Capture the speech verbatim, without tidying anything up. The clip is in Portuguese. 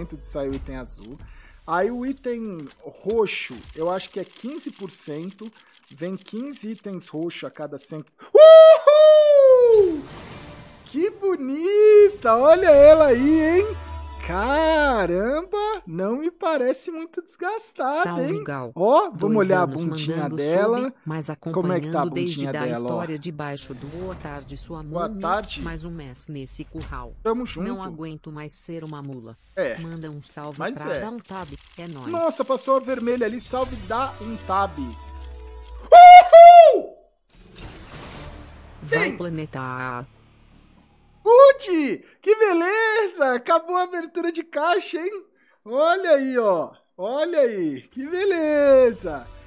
de sair o item azul. Aí o item roxo, eu acho que é quinze por cento. Vem quinze itens roxos a cada cem. Uhul! Que bonita! Olha ela aí, hein? Caramba! Não me parece muito desgastada, Salve, hein? Gal. Ó, vamos Dois olhar a anos bundinha mandando dela. sub, mas Como é que tá a acompanhando desde bundinha da dela, ó? história debaixo do boa tarde sua Boa mãe, tarde. mais um mês nesse curral. Tamo junto. Não aguento mais ser uma mula. É. Manda um salve Mas pra é. dar um tab. É nóis. Nossa, passou a vermelha ali. Salve, dá um tab. Uhul! Vai Sim. planeta. Udi, que beleza! Acabou a abertura de caixa, hein? Olha aí, ó. Olha aí, que beleza!